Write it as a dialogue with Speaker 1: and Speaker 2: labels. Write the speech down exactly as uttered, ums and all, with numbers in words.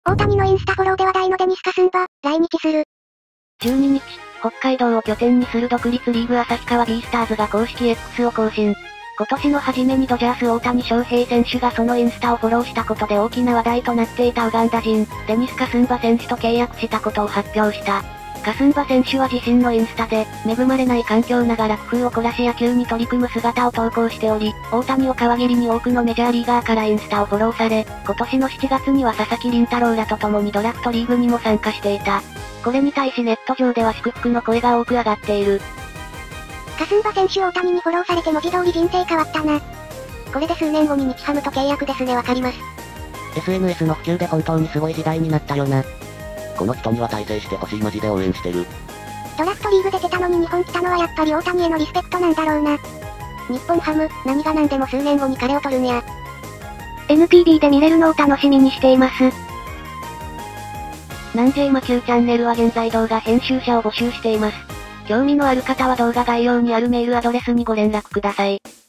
Speaker 1: 大谷のインスタフォローで話題のデニスカスンバ、来日する。
Speaker 2: じゅうににち、北海道を拠点にする独立リーグ旭川ビースターズが公式 X を更新。今年の初めにドジャース大谷翔平選手がそのインスタをフォローしたことで大きな話題となっていたウガンダ人、デニス・カスンバ選手と契約したことを発表した。カスンバ選手は自身のインスタで、恵まれない環境ながら工夫を凝らし野球に取り組む姿を投稿しており、大谷を皮切りに多くのメジャーリーガーからインスタをフォローされ、今年のしちがつには佐々木麟太郎らと共にドラフトリーグにも参加していた。これに対しネット上では祝福の声が多く上がっている。
Speaker 1: カスンバ選手大谷にフォローされて文字通り人生変わったな。これで数年後に日ハムと契約ですね、わかります。
Speaker 3: エスエヌエス の普及で本当にすごい時代になったよな。この人には大成してほしい、マジで応援してる。
Speaker 1: ドラフトリーグで出たのに日本来たのはやっぱり大谷へのリスペクトなんだろうな。日本ハム、何が何でも数年後に彼を取るんや。
Speaker 2: エヌピービー で見れるのを楽しみにしています。なんじぇいまきゅうチャンネルは現在動画編集者を募集しています。興味のある方は動画概要にあるメールアドレスにご連絡ください。